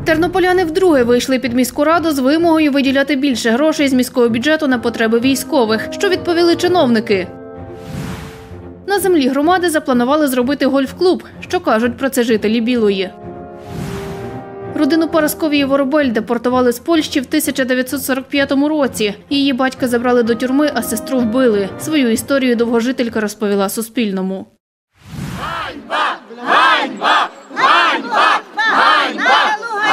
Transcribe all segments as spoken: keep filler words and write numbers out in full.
Тернополяни вдруге вийшли під міську раду з вимогою виділяти більше грошей з міського бюджету на потреби військових, що відповіли чиновники. На землі громади запланували зробити гольф-клуб. Що кажуть про це жителі Білої? Родину Парасковії Воробель депортували з Польщі в тисяча дев'ятсот сорок п'ятому році. Її батька забрали до тюрми, а сестру вбили. Свою історію довгожителька розповіла Суспільному. Ганьба! Ганьба! Ганьба! Ганьба!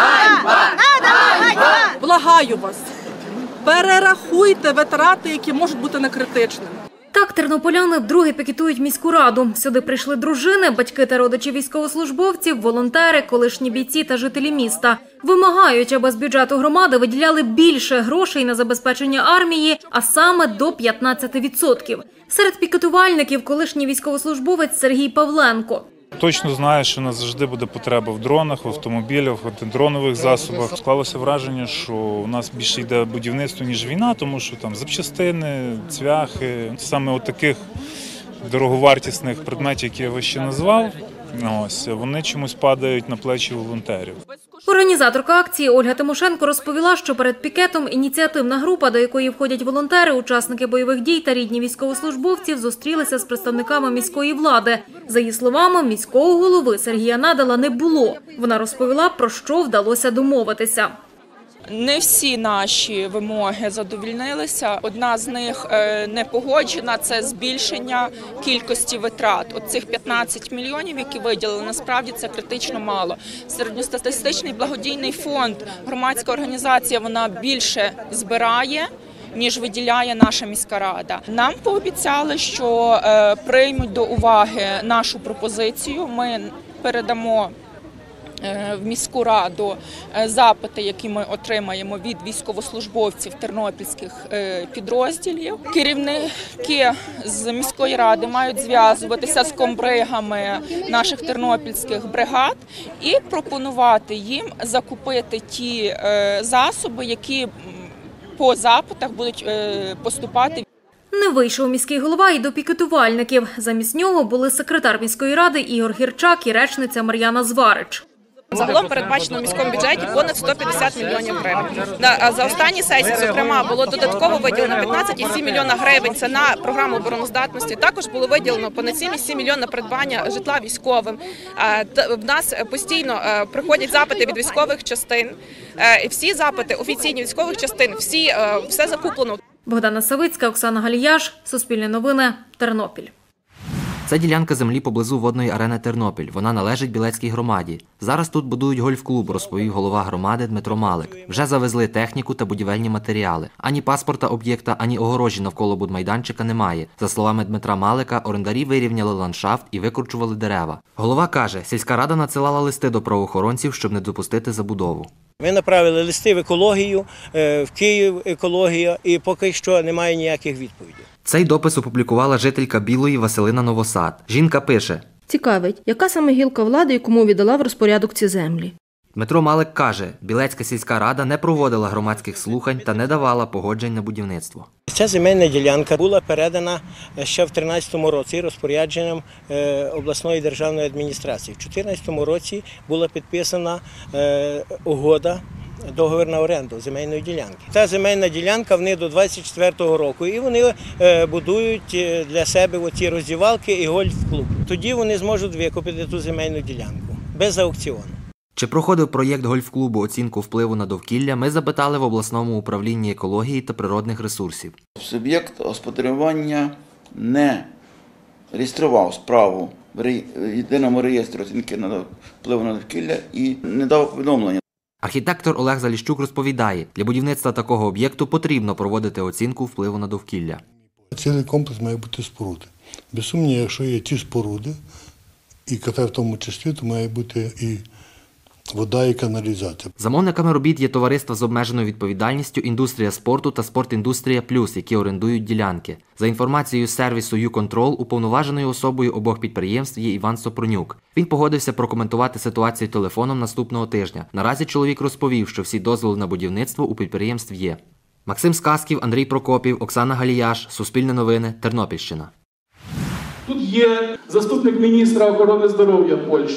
Ганьба! Благаю вас, перерахуйте витрати, які можуть бути некритичними. Так тернополяни вдруге пікетують міську раду. Сюди прийшли дружини, батьки та родичі військовослужбовців, волонтери, колишні бійці та жителі міста. Вимагають, аби з бюджету громади виділяли більше грошей на забезпечення армії, а саме до п'ятнадцяти відсотків. Серед пікетувальників колишній військовослужбовець Сергій Павленко. Точно знаю, що у нас завжди буде потреба в дронах, в автомобілях, в антидронових засобах. Склалося враження, що у нас більше йде будівництво, ніж війна, тому що там запчастини, цвяхи, саме от таких дороговартісних предметів, які я вище назвав, ось, вони чомусь падають на плечі волонтерів. Організаторка акції Ольга Тимошенко розповіла, що перед пікетом ініціативна група, до якої входять волонтери, учасники бойових дій та рідні військовослужбовців, зустрілися з представниками міської влади. За її словами, міського голови Сергія Надала не було. Вона розповіла, про що вдалося домовитися. Не всі наші вимоги задовольнилися. Одна з них не погоджена – це збільшення кількості витрат. От цих п'ятнадцять мільйонів, які виділили, насправді це критично мало. Середньостатистичний благодійний фонд, громадська організація, вона більше збирає, ніж виділяє наша міська рада. Нам пообіцяли, що приймуть до уваги нашу пропозицію. Ми передамо в міську раду запити, які ми отримаємо від військовослужбовців тернопільських підрозділів. Керівники з міської ради мають зв'язуватися з комбригами наших тернопільських бригад і пропонувати їм закупити ті засоби, які по запитах будуть поступати. Не вийшов міський голова і до пікетувальників. Замість нього були секретар міської ради Ігор Гірчак і речниця Мар'яна Зварич. Загалом передбачено в міському бюджеті понад сто п'ятдесят мільйонів гривень. За останні сесії, зокрема, було додатково виділено п'ятнадцять цілих сім мільйона гривень. Це на програму обороноздатності. Також було виділено понад сім цілих сім мільйона на придбання житла військовим. В нас постійно приходять запити від військових частин. І всі запити офіційні військових частин, всі, все закуплено. Богдана Савицька, Оксана Галіяш, Суспільне новини, Тернопіль. Це ділянка землі поблизу водної арени «Тернопіль». Вона належить Білецькій громаді. Зараз тут будують гольф-клуб, розповів голова громади Дмитро Малик. Вже завезли техніку та будівельні матеріали. Ані паспорта об'єкта, ані огорожі навколо будмайданчика немає. За словами Дмитра Малика, орендарі вирівняли ландшафт і викручували дерева. Голова каже, сільська рада надсилала листи до правоохоронців, щоб не допустити забудову. Ми направили листи в екологію, в Київ екологія, і поки що немає ніяких відповідей. Цей допис опублікувала жителька Білої Василина Новосад. Жінка пише: «Цікавить, яка саме гілка влади і кому віддала в розпорядок ці землі?» Дмитро Малик каже, Білецька сільська рада не проводила громадських слухань та не давала погоджень на будівництво. Ця земельна ділянка була передана ще в дві тисячі тринадцятому році розпорядженням обласної державної адміністрації. В дві тисячі чотирнадцятому році була підписана угода, договір на оренду земельної ділянки. Ця земельна ділянка вони до двадцять четвертого року, і вони будують для себе оці роздівалки і гольф-клуб. Тоді вони зможуть викупити ту земельну ділянку без аукціону. Чи проходив проєкт гольф-клубу оцінку впливу на довкілля, ми запитали в обласному управлінні екології та природних ресурсів. Суб'єкт господарювання не реєстрував справу в єдиному реєстрі оцінки впливу на довкілля і не дав повідомлення. Архітектор Олег Заліщук розповідає, для будівництва такого об'єкту потрібно проводити оцінку впливу на довкілля. Цілий комплекс має бути споруди. Без сумніву, якщо є ті споруди, і кафе в тому числі, то має бути і вода і каналізація. Замовниками робіт є товариства з обмеженою відповідальністю «Індустрія спорту» та «Спортіндустрія Плюс», які орендують ділянки. За інформацією сервісу «Ю-Контрол», уповноваженою особою обох підприємств є Іван Сопронюк. Він погодився прокоментувати ситуацію телефоном наступного тижня. Наразі чоловік розповів, що всі дозволи на будівництво у підприємств є. Максим Сказків, Андрій Прокопів, Оксана Галіяш, Суспільне новини, Тернопільщина. Тут є заступник міністра охорони здоров'я Польщі.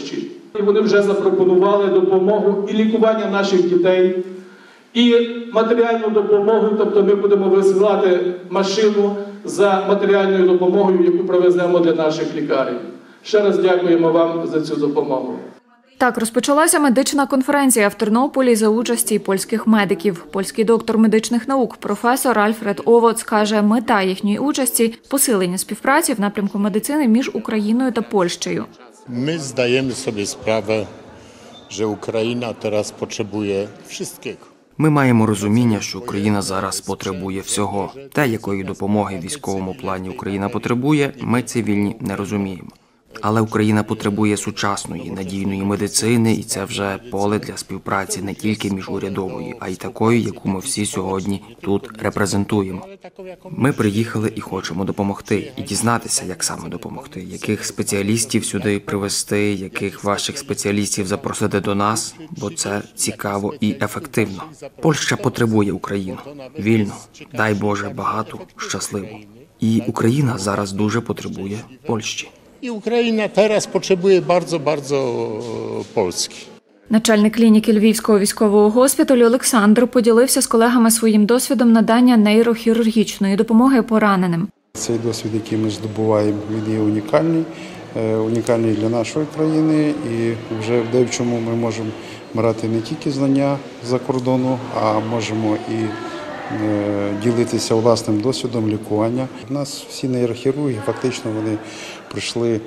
І вони вже запропонували допомогу і лікування наших дітей, і матеріальну допомогу, тобто ми будемо висилати машину за матеріальною допомогою, яку привеземо для наших лікарень. Ще раз дякуємо вам за цю допомогу. Так розпочалася медична конференція в Тернополі за участі польських медиків. Польський доктор медичних наук, професор Альфред Овоц, каже, мета їхньої участі – посилення співпраці в напрямку медицини між Україною та Польщею. Ми здаємо собі справу, що Україна зараз потребує всіх. Ми маємо розуміння, що Україна зараз потребує всього. Те, якої допомоги в військовому плані Україна потребує, ми цивільні не розуміємо. Але Україна потребує сучасної, надійної медицини, і це вже поле для співпраці не тільки міжурядової, а й такої, яку ми всі сьогодні тут репрезентуємо. Ми приїхали і хочемо допомогти, і дізнатися, як саме допомогти, яких спеціалістів сюди привезти, яких ваших спеціалістів запросити до нас, бо це цікаво і ефективно. Польща потребує Україну. Вільну, дай Боже, багату, щасливу. І Україна зараз дуже потребує Польщі. І Україна зараз потребує дуже, дуже Польщі. Начальник клініки Львівського військового госпіталю Олександр поділився з колегами своїм досвідом надання нейрохірургічної допомоги пораненим. Цей досвід, який ми здобуваємо, він є унікальний, унікальний для нашої країни, і вже в деякому ми можемо брати не тільки знання за кордону, а можемо і ділитися власним досвідом лікування. У нас всі нейрохірурги, фактично вони пройшли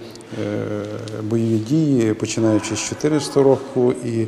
бойові дії, починаючи з чотирнадцятого року, і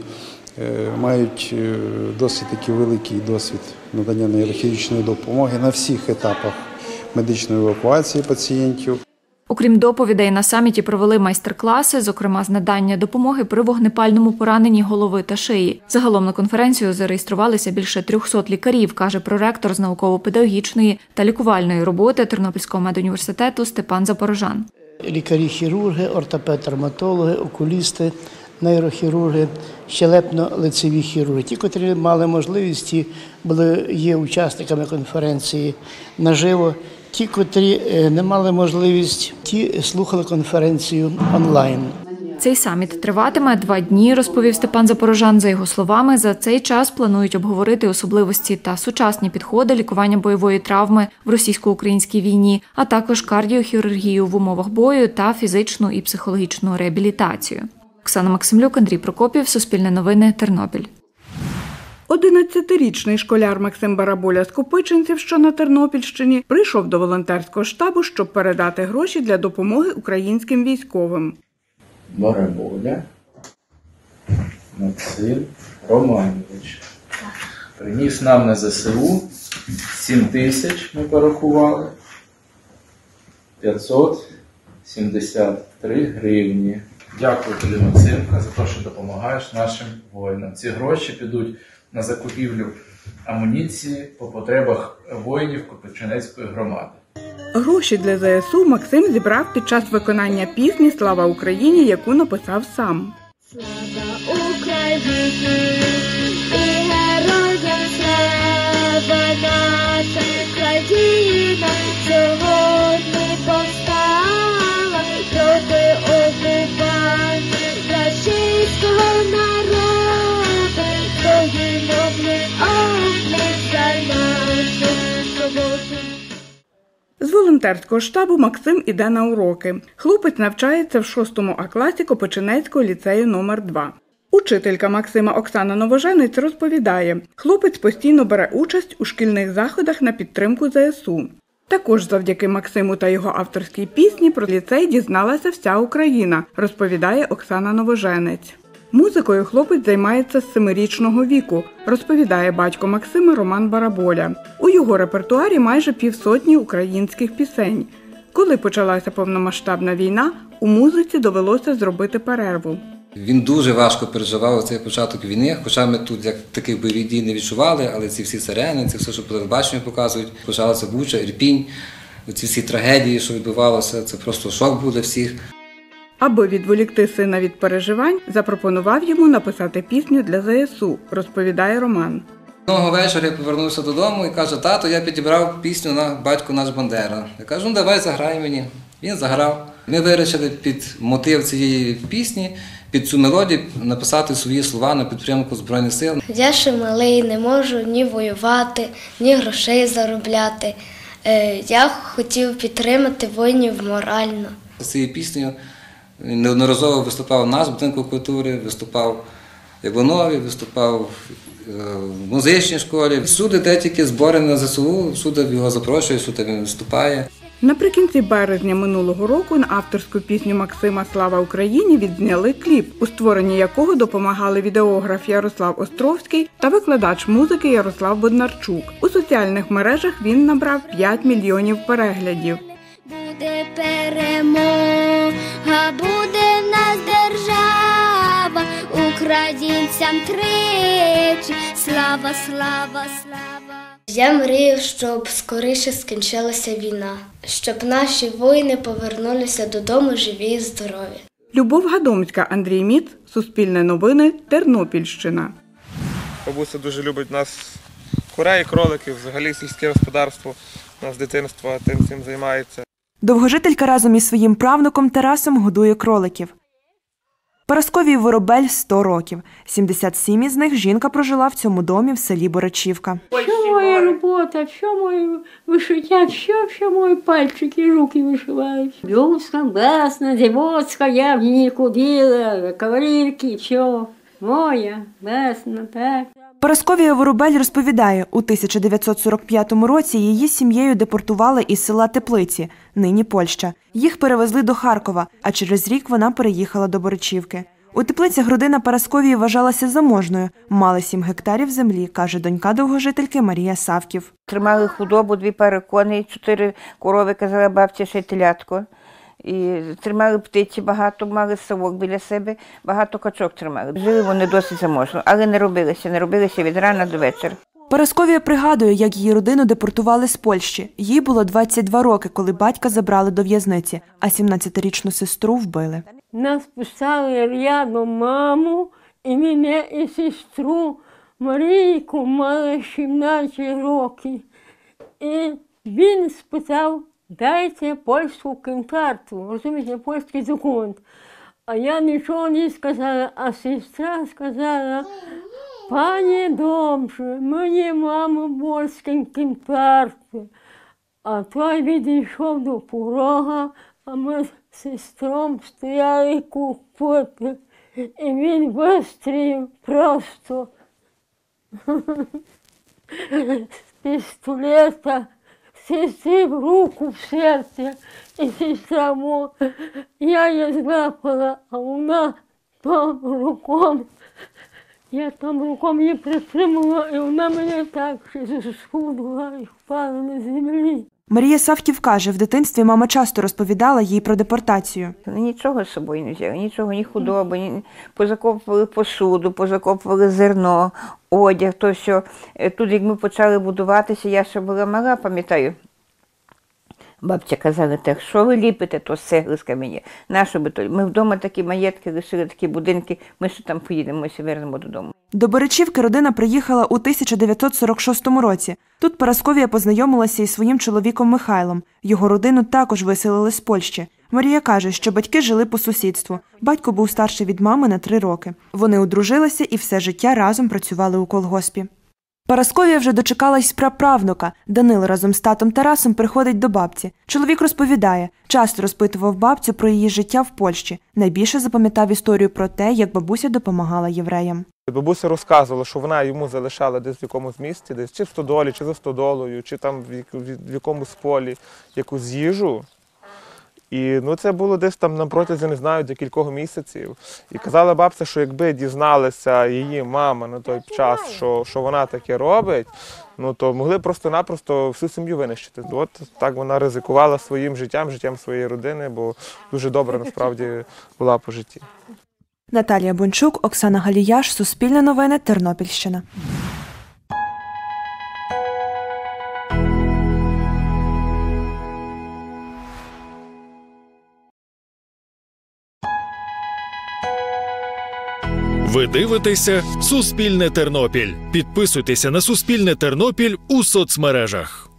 мають досить такий великий досвід надання нейрохірургічної допомоги на всіх етапах медичної евакуації пацієнтів. Окрім доповідей, на саміті провели майстер-класи, зокрема з надання допомоги при вогнепальному пораненні голови та шиї. Загалом на конференцію зареєструвалися більше трьохсот лікарів, каже проректор з науково-педагогічної та лікувальної роботи Тернопільського медуніверситету Степан Запорожан. Лікарі-хірурги, ортопед-травматологи, окулісти, нейрохірурги, щелепно-лицеві хірурги. Ті, котрі мали можливість, ті були, є учасниками конференції наживо. Ті, котрі не мали можливість, ті слухали конференцію онлайн. Цей саміт триватиме два дні, розповів Степан Запорожан. За його словами, за цей час планують обговорити особливості та сучасні підходи лікування бойової травми в російсько-українській війні, а також кардіохірургію в умовах бою та фізичну і психологічну реабілітацію. Оксана Максимлюк, Андрій Прокопів, Суспільне новини, Тернопіль. одинадцятирічний школяр Максим Бараболя з Копичинців, що на Тернопільщині, прийшов до волонтерського штабу, щоб передати гроші для допомоги українським військовим. Бараболя Максим Романович приніс нам на ЗСУ сім тисяч, ми порахували, п'ятсот сімдесят три гривні. Дякую тобі, Максимка, за те, що допомагаєш нашим воїнам. Ці гроші підуть на закупівлю амуніції по потребах воїнів Копичинецької громади. Гроші для ЗСУ Максим зібрав під час виконання пісні «Слава Україні», яку написав сам. Слава Україні і героям слава, наша країна сьогодні повстала проти окупантів російського народу, загинули облик за нашу свободу. З волонтерського штабу Максим іде на уроки. Хлопець навчається в шостому А класі Копичинецького ліцею номер два. Учителька Максима Оксана Новоженець розповідає, хлопець постійно бере участь у шкільних заходах на підтримку ЗСУ. Також завдяки Максиму та його авторській пісні про ліцей дізналася вся Україна, розповідає Оксана Новоженець. Музикою хлопець займається з семирічного віку, розповідає батько Максима Роман Бараболя. У його репертуарі майже півсотні українських пісень. Коли почалася повномасштабна війна, у музиці довелося зробити перерву. Він дуже важко переживав цей початок війни, хоча ми тут як таких бойових дій не відчували, але ці всі сирени, це все, що по телебаченню показують, почалася Буча, Ірпінь, ці всі трагедії, що відбувалося, це просто шок був для всіх. Аби відволікти сина від переживань, запропонував йому написати пісню для ЗСУ, розповідає Роман. Одного вечора я повернувся додому і каже: тато, я підібрав пісню на «Батько наш Бандера». Я кажу: ну давай заграй мені. Він заграв. Ми вирішили під мотив цієї пісні, під цю мелодію написати свої слова на підтримку Збройних сил. Я ще малий, не можу ні воювати, ні грошей заробляти. Я хотів підтримати воїнів морально. З цією піснею неодноразово виступав у нас в будинку культури, виступав в Іванові, виступав в музичній школі. Всюди, де тільки збори на ЗСУ, всюди його запрошують, всюди він виступає. Наприкінці березня минулого року на авторську пісню Максима «Слава Україні» відзняли кліп, у створенні якого допомагали відеограф Ярослав Островський та викладач музики Ярослав Боднарчук. У соціальних мережах він набрав п'ять мільйонів переглядів. Буде перемога, буде в нас держава, українцям тричі, слава, слава, слава. Я мрію, щоб скоріше скінчилася війна, щоб наші воїни повернулися додому живі і здорові. Любов Гадомська, Андрій Міц, Суспільне новини, Тернопільщина. Бабуся дуже любить нас курей, кроликів, взагалі сільське господарство. У нас з дитинства тим цим займається. Довгожителька разом із своїм правнуком Тарасом годує кроликів. Парасковій Воробель – сто років. сімдесят сім із них жінка прожила в цьому домі в селі Борачівка. Що моя робота, що моє вишиття, що, що мої пальчики, руки вишивають. Блузка, басна, дівоцька, я в ній ходила, кавалерки, що, моя, басна, так. Парасковія Воробель розповідає, у тисяча дев'ятсот сорок п'ятому році її сім'єю депортували із села Теплиці, нині Польща. Їх перевезли до Харкова, а через рік вона переїхала до Боричівки. У Теплицях родина Парасковії вважалася заможною, мали сім гектарів землі, каже донька довгожительки Марія Савків. Тримали худобу, дві пари коней, чотири корови, казала бабця, ще й телятко. І тримали птиці багато, мали совок біля себе, багато качок тримали. Жили вони досить заможно, але не робилися, не робилися від рана до вечора. Парасковія пригадує, як її родину депортували з Польщі. Їй було двадцять два роки, коли батька забрали до в'язниці, а сімнадцятирічну сестру вбили. Нас писали рядом маму і мене, і сестру Марійку, мали сімнадцять років. І він спитав, дайте польську карту, розумієте, польський документ. А я нічого не сказала, а сестра сказала, пані Домше, мені мама польський карту. А той відійшов до порога, а ми з сестром стояли купити. І він вистрілив просто з пістолета. Сестри в руку, в серце, і сестра мо, я її злапала, а вона там руком, я там руком її притримала, і вона мене так схудла і впала на землі. Марія Савків каже, в дитинстві мама часто розповідала їй про депортацію. Нічого з собою не взяли, нічого, ні худоби, ні... позакопували посуду, позакопували зерно, одяг, то що. Тут, як ми почали будуватися, я ще була мала, пам'ятаю. Бабця казала, так, що ви ліпите, то з цегли з каміння. Нащо би то? Ми вдома такі маєтки лишили, такі будинки, ми ще там поїдемо, ми ще вернемо додому. До Боричівки родина приїхала у тисяча дев'ятсот сорок шостому році. Тут Парасковія познайомилася із своїм чоловіком Михайлом. Його родину також виселили з Польщі. Марія каже, що батьки жили по сусідству. Батько був старший від мами на три роки. Вони одружилися і все життя разом працювали у колгоспі. Парасковія вже дочекалась праправнука. Данило разом з татом Тарасом приходить до бабці. Чоловік розповідає, часто розпитував бабцю про її життя в Польщі. Найбільше запам'ятав історію про те, як бабуся допомагала євреям. Бабуся розказувала, що вона йому залишала десь в якомусь місті, десь чи в стодолі, чи за стодолою, чи там в якомусь полі якусь їжу. І ну, це було десь там на протязі, не знаю, декількох місяців. І казала бабця, що якби дізналася її мама на той час, що, що вона таке робить, ну, то могли просто-напросто всю сім'ю винищити. От так вона ризикувала своїм життям, життям своєї родини, бо дуже добре насправді була по житті. Наталія Бончук, Оксана Галіяш, Суспільне новини, Тернопільщина. Ви дивитеся «Суспільне Тернопіль». Підписуйтеся на «Суспільне Тернопіль» у соцмережах.